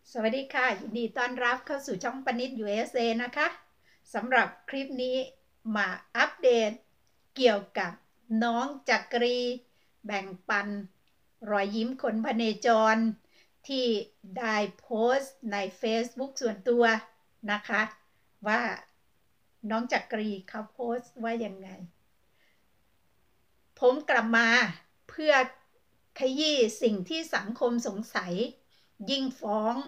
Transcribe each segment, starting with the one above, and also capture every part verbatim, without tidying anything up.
สวัสดีค่ะยินดีต้อนรับเข้าสู่ช่องปนิด ยู เอส เอ นะคะสำหรับคลิปนี้มาอัปเดตเกี่ยวกับน้องจักรีแบ่งปันรอยยิ้มคนพเนจรที่ได้โพสต์ใน Facebook ส่วนตัวนะคะว่าน้องจักรีเขาโพสต์ว่ายังไงผมกลับมาเพื่อขยี้สิ่งที่สังคมสงสัยยิ่งฟ้อง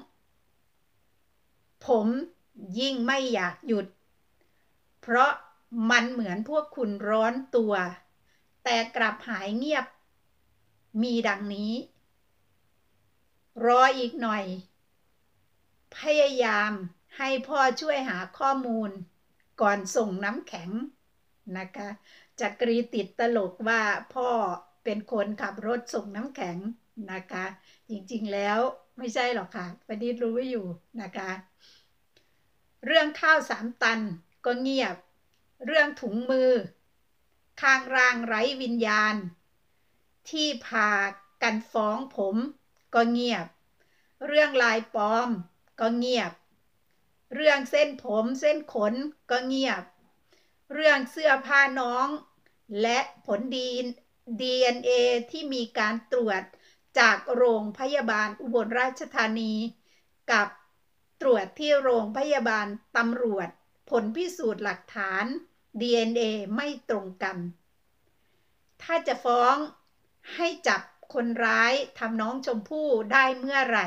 ผมยิ่งไม่อยากหยุดเพราะมันเหมือนพวกคุณร้อนตัวแต่กลับหายเงียบมีดังนี้รออีกหน่อยพยายามให้พ่อช่วยหาข้อมูลก่อนส่งน้ำแข็งนะคะจักรีติดตลกว่าพ่อเป็นคนขับรถส่งน้ำแข็งนะคะจริงๆแล้วไม่ใช่หรอกค่ะประดิษฐ์รู้อยู่นะคะเรื่องข้าวสามตันก็เงียบเรื่องถุงมือข้างร่างไร้วิญญาณที่พากันฟ้องผมก็เงียบเรื่องลายปลอมก็เงียบเรื่องเส้นผมเส้นขนก็เงียบเรื่องเสื้อผ้าน้องและผลดี ดี เอ็น เอ ที่มีการตรวจจากโรงพยาบาลอุบลราชธานีกับตรวจที่โรงพยาบาลตำรวจผลพิสูจน์หลักฐาน ดี เอ็น เอ ไม่ตรงกันถ้าจะฟ้องให้จับคนร้ายทำน้องชมพู่ได้เมื่อไหร่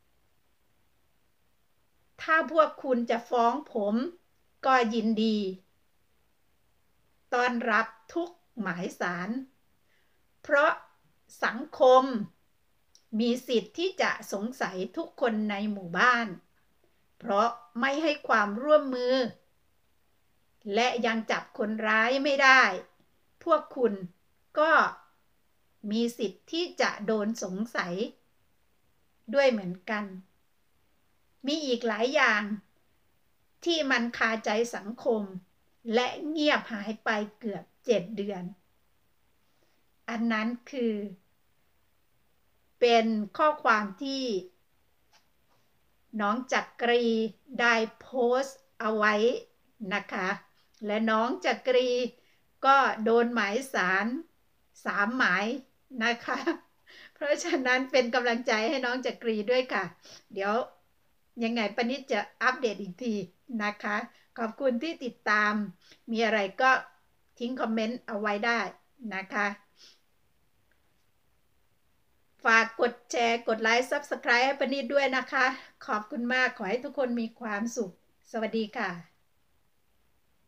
ถ้าพวกคุณจะฟ้องผมก็ยินดีต้อนรับทุกหมายสารเพราะสังคมมีสิทธิ์ที่จะสงสัยทุกคนในหมู่บ้านเพราะไม่ให้ความร่วมมือและยังจับคนร้ายไม่ได้พวกคุณก็มีสิทธิ์ที่จะโดนสงสัยด้วยเหมือนกันมีอีกหลายอย่างที่มันคาใจสังคมและเงียบหายไปเกือบเจ็ดเดือนอันนั้นคือเป็นข้อความที่น้องจักรีได้โพสต์เอาไว้นะคะและน้องจักรีก็โดนหมายสารสามหมายนะคะเพราะฉะนั้นเป็นกำลังใจให้น้องจักรีด้วยค่ะเดี๋ยวยังไงปนิดจะอัปเดตอีกทีนะคะขอบคุณที่ติดตามมีอะไรก็ทิ้งคอมเมนต์เอาไว้ได้นะคะฝากกดแชร์กดไลค์ ซับสไครบ์ ให้ปนิดด้วยนะคะขอบคุณมากขอให้ทุกคนมีความสุขสวัสดีค่ะ